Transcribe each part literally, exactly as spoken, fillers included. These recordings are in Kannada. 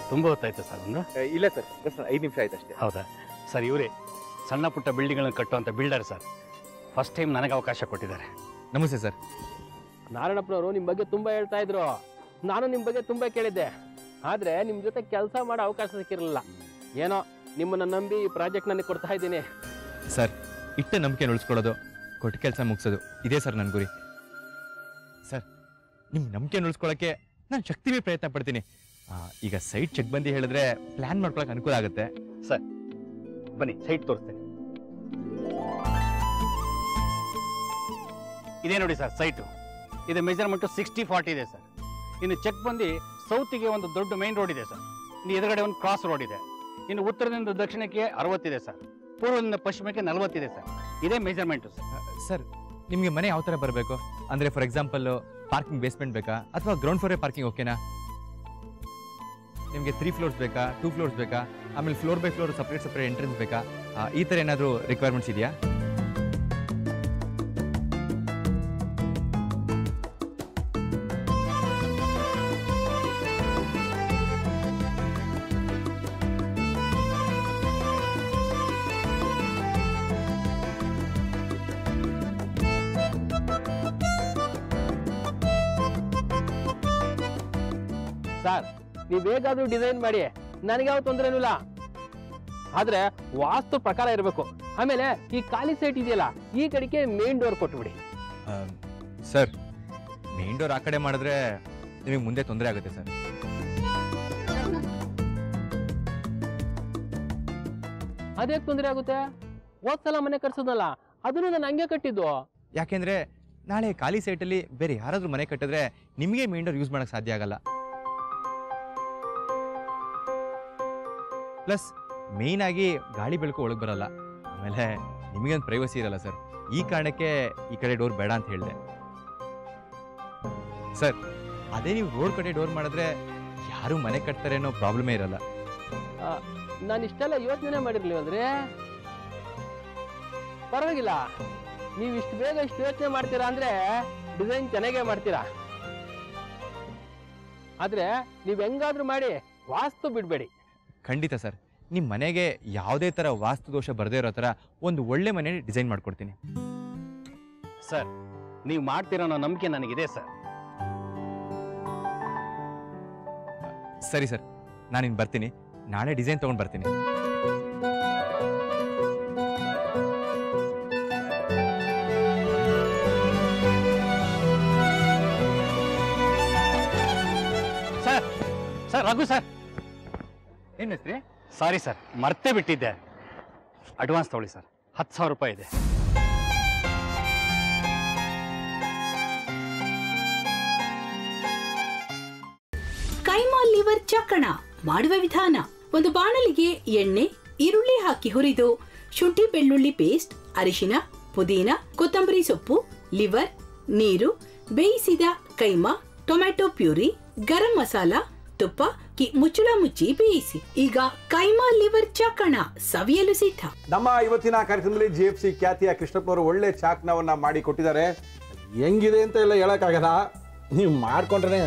ತುಂಬ ಹೊತ್ತಾಯ್ತು ಸರ್ ಒಂದು ಇಲ್ಲ ಸರ್ ಜಸ್ಟ್ ಐದು ನಿಮಿಷ ಆಯ್ತು ಅಷ್ಟೇ. ಹೌದಾ ಸರ್, ಇವರೇ ಸಣ್ಣ ಪುಟ್ಟ ಬಿಲ್ಡಿಂಗ್ಗಳನ್ನ ಕಟ್ಟುವಂಥ ಬಿಲ್ಡರ್ ಸರ್. ಫಸ್ಟ್ ಟೈಮ್ ನನಗೆ ಅವಕಾಶ ಕೊಟ್ಟಿದ್ದಾರೆ. ನಮಸ್ತೆ ಸರ್. ನಾರಾಯಣಪ್ಪನವರು ನಿಮ್ಮ ಬಗ್ಗೆ ತುಂಬ ಹೇಳ್ತಾ ಇದ್ರು. ನಾನು ನಿಮ್ಮ ಬಗ್ಗೆ ತುಂಬ ಕೇಳಿದ್ದೆ, ಆದರೆ ನಿಮ್ಮ ಜೊತೆ ಕೆಲಸ ಮಾಡೋ ಅವಕಾಶ ಸಿಕ್ಕಿರಲಿಲ್ಲ. ಏನೋ ನಿಮ್ಮನ್ನು ನಂಬಿ ಈ ಪ್ರಾಜೆಕ್ಟ್ ನನಗೆ ಕೊಡ್ತಾ ಇದ್ದೀನಿ. ಸರ್, ಇಟ್ಟ ನಂಬಿಕೆ ಉಳಿಸ್ಕೊಳ್ಳೋದು, ಕೊಟ್ಟ ಕೆಲಸ ಮುಗಿಸೋದು ಇದೇ ಸರ್ ನನ್ನ ಗುರಿ. ಸರ್, ನಿಮ್ಮ ನಂಬಿಕೆ ಉಳಿಸ್ಕೊಳ್ಳೋಕ್ಕೆ ನಾನು ಶಕ್ತಿವೇ ಪ್ರಯತ್ನ ಪಡ್ತೀನಿ. ಈಗ ಸೈಟ್ ಚೆಕ್ ಬಂದು ಹೇಳಿದ್ರೆ ಪ್ಲಾನ್ ಮಾಡ್ಕೊಳಕ್ಕೆ ಅನುಕೂಲ ಆಗುತ್ತೆ. ಸರ್ ಬನ್ನಿ, ಸೈಟ್ ತೋರಿಸ್ತೇನೆ. ಇದೇ ನೋಡಿ ಸರ್ ಸೈಟು. ಇದು ಮೆಜರ್ಮೆಂಟು ಸಿಕ್ಸ್ಟಿ ಫಾರ್ಟಿ ಇದೆ ಸರ್. ಇನ್ನು ಚೆಕ್ ಬಂದು ಸೌತಿಗೆ ಒಂದು ದೊಡ್ಡ ಮೈನ್ ರೋಡ್ ಇದೆ ಸರ್. ಇನ್ನು ಎದುರುಗಡೆ ಒಂದು ಕ್ರಾಸ್ ರೋಡ್ ಇದೆ. ಇನ್ನು ಉತ್ತರದಿಂದ ದಕ್ಷಿಣಕ್ಕೆ ಅರವತ್ತಿದೆ ಸರ್. ಪೂರ್ವದಿಂದ ಪಶ್ಚಿಮಕ್ಕೆ ನಲವತ್ತಿದೆ ಸರ್. ಇದೇ ಮೆಜರ್ಮೆಂಟು ಸರ್. ಸರ್, ನಿಮಗೆ ಮನೆ ಯಾವ ಥರ ಬರಬೇಕು ಅಂದರೆ, ಫಾರ್ ಎಕ್ಸಾಂಪಲ್ ಪಾರ್ಕಿಂಗ್ ಬೇಸ್ಮೆಂಟ್ ಬೇಕಾ ಅಥವಾ ಗ್ರೌಂಡ್ ಫ್ಲೋರೇ ಪಾರ್ಕಿಂಗ್ ಓಕೆನಾ? ನಿಮಗೆ ತ್ರೀ ಫ್ಲೋರ್ಸ್ ಬೇಕಾ, ಟೂ ಫ್ಲೋರ್ಸ್ ಬೇಕಾ, ಆಮೇಲೆ floor by floor separate separate entrance ಬೇಕಾ? ಈ ಥರ ಏನಾದರೂ ರಿಕ್ವೈರ್ಮೆಂಟ್ಸ್ ಇದೆಯಾ? ಸರ್, ನೀವು ಹೇಗಾದ್ರೂ ಡಿಸೈನ್ ಮಾಡಿ, ನನಗೆ ಯಾವ ತೊಂದರೆನೂ ಇಲ್ಲ. ಆದ್ರೆ ವಾಸ್ತು ಪ್ರಕಾರ ಇರಬೇಕು. ಆಮೇಲೆ ಈ ಖಾಲಿ ಸೈಟ್ ಇದೆಯಲ್ಲ, ಈ ಕಡೆಗೆ ಮೇನ್ ಡೋರ್ ಕೊಟ್ಬಿಡಿ. ಸರ್, ಮೇನ್ ಡೋರ್ ಆ ಕಡೆ ಮಾಡಿದ್ರೆ ನಿಮಗೆ ಮುಂದೆ ತೊಂದರೆ ಆಗುತ್ತೆ ಸರ್. ಅದೇ ತೊಂದರೆ ಆಗುತ್ತೆ? ಹೋದ್ಸಲ ಮನೆ ಕಟ್ಸೋದಲ್ಲ, ಅದನ್ನು ನಾನು ಹಂಗೆ ಕಟ್ಟಿದ್ದು. ಯಾಕೆಂದ್ರೆ ನಾಳೆ ಖಾಲಿ ಸೈಟಲ್ಲಿ ಬೇರೆ ಯಾರಾದರೂ ಮನೆ ಕಟ್ಟಿದ್ರೆ ನಿಮಗೆ ಮೇನ್ ಡೋರ್ ಯೂಸ್ ಮಾಡೋಕ್ಕೆ ಸಾಧ್ಯ ಆಗಲ್ಲ. ಪ್ಲಸ್ ಮೇಯ್ನ್ ಆಗಿ ಗಾಳಿ ಬೆಳಕು ಒಳಗೆ ಬರಲ್ಲ. ಆಮೇಲೆ ನಿಮಗೇನು ಪ್ರೈವಸಿ ಇರಲ್ಲ ಸರ್. ಈ ಕಾರಣಕ್ಕೆ ಈ ಕಡೆ ಡೋರ್ ಬೇಡ ಅಂತ ಹೇಳಿದೆ ಸರ್. ಅದೇ ನೀವು ರೋಡ್ ಕಡೆ ಡೋರ್ ಮಾಡಿದ್ರೆ ಯಾರು ಮನೆ ಕಟ್ತಾರೆ ಅನ್ನೋ ಪ್ರಾಬ್ಲಮೇ ಇರಲ್ಲ. ನಾನು ಇಷ್ಟೆಲ್ಲ ಯೋಚನೆ ಮಾಡಿರ್ಲಿಲ್ವಲ್ರಿ? ಪರವಾಗಿಲ್ಲ, ನೀವು ಇಷ್ಟು ಬೇಗ ಇಷ್ಟು ಯೋಚನೆ ಮಾಡ್ತೀರಾ ಅಂದ್ರೆ ಡಿಸೈನ್ ಚೆನ್ನಾಗೇ ಮಾಡ್ತೀರಾ. ಆದ್ರೆ ನೀವು ಹೆಂಗಾದ್ರೂ ಮಾಡಿ ವಾಸ್ತು ಬಿಡಬೇಡಿ. ಖಂಡಿತ ಸರ್, ನಿಮ್ಮ ಮನೆಗೆ ಯಾವುದೇ ಥರ ವಾಸ್ತು ದೋಷ ಬರದೇ ಇರೋ ಥರ ಒಂದು ಒಳ್ಳೆ ಮನೆ ಡಿಸೈನ್ ಮಾಡಿಕೊಡ್ತೀನಿ. ಸರ್, ನೀವು ಮಾಡ್ತೀರೋ ಅನ್ನೋ ನಂಬಿಕೆ ನನಗಿದೆ ಸರ್. ಸರಿ ಸರ್, ನಾನಿನ್ನು ಬರ್ತೀನಿ. ನಾಳೆ ಡಿಸೈನ್ ತೊಗೊಂಡು ಬರ್ತೀನಿ. ಸರ್ ಸರ್ ರಘು ಸರ್, ಏನು ಹೆಸ್ರಿ? ಸಾರಿ ಸರ್, ಮರ್ತೇ ಬಿಟ್ಟಿದ್ದೆ. ಅಡ್ವಾನ್ಸ್ ತಗೊಳ್ಳಿ ಸರ್, ಹತ್ತು ಸಾವಿರ ರೂಪಾಯಿ ಇದೆ. ಕೈಮಾ ಲಿವರ್ ಚಕ್ಕಣ ಮಾಡುವ ವಿಧಾನ: ಒಂದು ಬಾಣಲಿಗೆ ಎಣ್ಣೆ, ಈರುಳ್ಳಿ ಹಾಕಿ ಹುರಿದು ಶುಂಠಿ ಬೆಳ್ಳುಳ್ಳಿ ಪೇಸ್ಟ್, ಅರಿಶಿನ, ಪುದೀನ, ಕೊತ್ತಂಬರಿ ಸೊಪ್ಪು, ಲಿವರ್, ನೀರು, ಬೇಯಿಸಿದ ಕೈಮಾ, ಟೊಮ್ಯಾಟೊ ಪ್ಯೂರಿ, ಗರಂ ಮಸಾಲ, ತುಪ್ಪ ಮುಚ್ಚಳ ಮುಚ್ಚಿ ಬೇಯಿಸಿ. ಈಗ ಕೈಮಾ ಲಿವರ್ ಚಾಕಣ ಸವಿಯಲು ಸಿದ್ಧ. ನಮ್ಮ ಇವತ್ತಿನ ಕಾರ್ಯಕ್ರಮದಲ್ಲಿ ಜಿ ಎಫ್ ಸಿ ಖ್ಯಾತಿಯ ಕೃಷ್ಣಪ್ಪನವರು ಒಳ್ಳೆ ಚಾಕ್ನವನ್ನ ಮಾಡಿ ಕೊಟ್ಟಿದ್ದಾರೆ. ಹೆಂಗಿದೆ ಅಂತ ಎಲ್ಲ ಹೇಳಕ್ಕಾಗಲ್ಲ, ನೀವು ಮಾಡ್ಕೊಂಡ್ರೆ.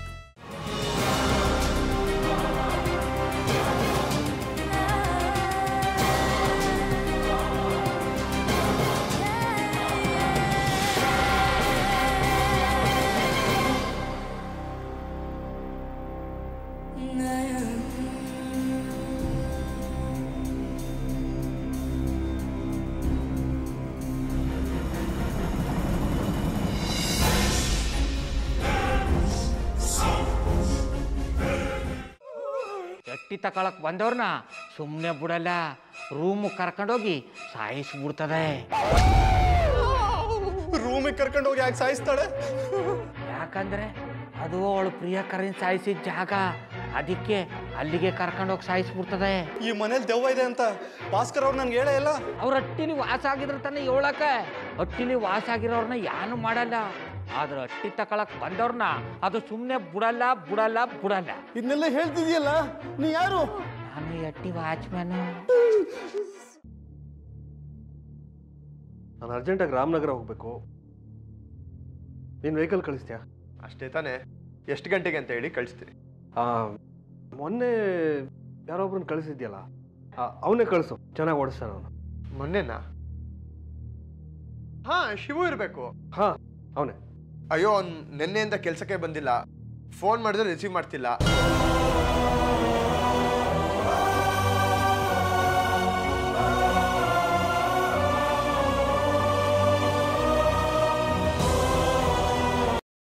ಎಟ್ಟಿ ತಕೊಳಕ್ ಬಂದವ್ರನ್ನ ಸುಮ್ಮನೆ ಬಿಡಲ್ಲ, ರೂಮ್ ಕರ್ಕೊಂಡೋಗಿ ಸಾಯಿಸ್ಬಿಡ್ತದೆ. ರೂಮಿಗೆ ಕರ್ಕೊಂಡೋಗಿ ಯಾಕೆ ಸಾಯಿಸ್ತಾಳೆ? ಯಾಕಂದ್ರೆ ಅದು ಅವಳು ಪ್ರಿಯಕರನ್ ಸಾಯಿಸಿದ ಜಾಗ, ಅದಕ್ಕೆ ಅಲ್ಲಿಗೆ ಕರ್ಕೊಂಡೋಗಿ ಸಾಯಿಸ್ಬಿಡ್ತದೆ. ಈ ಮನೇಲಿ ದೆವ್ವ ಇದೆ ಅಂತ ಭಾಸ್ಕರ್ ಅವ್ರು ನನ್ಗೆ ಹೇಳೇ ಇಲ್ಲ. ಅವ್ರ ಹಟ್ಟಿಲಿ ವಾಸ ಆಗಿದ್ರೆ ತಾನೆ ಹೇಳಕ. ಹಟ್ಟಿಲಿ ವಾಸ ಆಗಿರೋರ್ನ ಯಾನು ಮಾಡಲ್ಲ, ಆದ್ರೆ ಹಟ್ಟಿ ತಕೊಳಕ್ ಬಂದವ್ರನ್ನ ಅದು ಸುಮ್ಮನೆ ಬಿಡಲ್ಲ ಬಿಡಲ್ಲ ಬಿಡಲ್ಲ. ಇದನ್ನೆಲ್ಲ ಹೇಳ್ತಿದ್ಯಲ್ಲ, ನೀ ಯಾರು? ನಾನು ಹಟ್ಟಿ ವಾಚ್ಮ್ಯಾನ್. ನಾನು ಅರ್ಜೆಂಟಾಗಿ ರಾಮನಗರ ಹೋಗ್ಬೇಕು. ನೀನು ವೆಹಿಕಲ್ ಕಳಿಸ್ತೀಯಾ? ಅಷ್ಟೇ ತಾನೇ? ಎಷ್ಟು ಗಂಟೆಗೆ ಅಂತ ಹೇಳಿ ಕಳಿಸ್ತೀನಿ. ಮೊನ್ನೆ ಯಾರೊಬ್ರನ್ನ ಕಳಿಸಿದ್ಯಲ್ಲ ಅವನೇ ಕಳಿಸು, ಚೆನ್ನಾಗಿ ಓಡಿಸ್ತಾನ ಅವನು. ಮೊನ್ನೆನಾ? ಹಾ, ಶಿವು ಇರಬೇಕು. ಹಾ, ಅವನೇ. ಅಯ್ಯೋ, ಅವ್ನು ನಿನ್ನೆಯಿಂದ ಕೆಲಸಕ್ಕೆ ಬಂದಿಲ್ಲ. ಫೋನ್ ಮಾಡಿದ್ರೆ ರಿಸೀವ್ ಮಾಡ್ತಿಲ್ಲ.